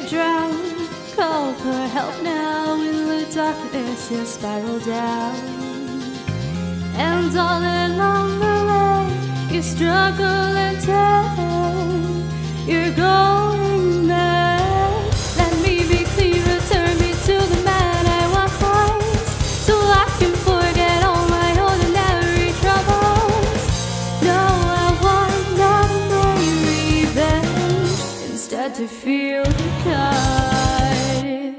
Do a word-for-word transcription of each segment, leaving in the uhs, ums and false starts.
drown. Call for help now. In the darkness you spiral down. And all along the way you struggle and tear. You're going mad. Let me be clear, return me to the man I once was, so I can forget all my ordinary troubles. No, I want not my revenge, instead to feel the kind.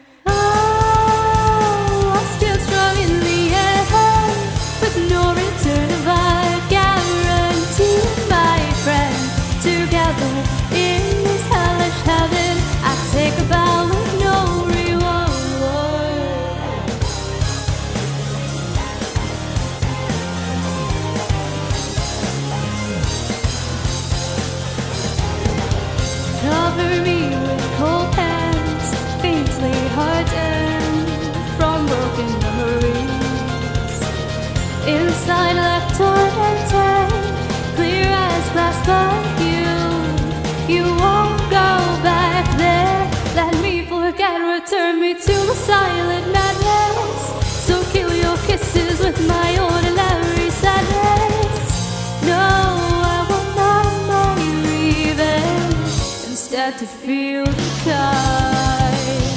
Oh, I'm still strong in the end, with no return if I guarantee, my friend. Together in this hellish heaven, I take a bow with no reward. Cover me with cold hands, faintly hardened from broken memories. Inside left tormented, clear as glass, but you You won't go back there. Let me forget, return me to the silent madness. So kill your kisses with my ordinary sadness. No, I will not my revenge, instead to feel the kind.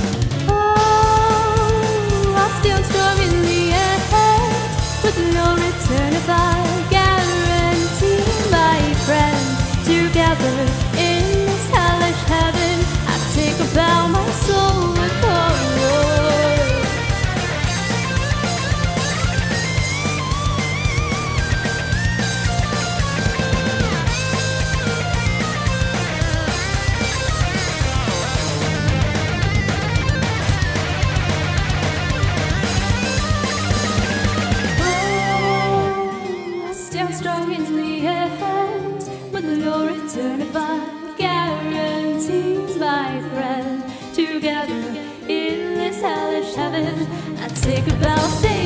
Oh, I'm still strong in the end, with no return if I guarantee, my friend. Together in this hellish heaven, I take a bow, my soul recovered. Oh, I stand strong in the end, with no return if I guarantee, my friend. Together in this hellish heaven, I take a bow.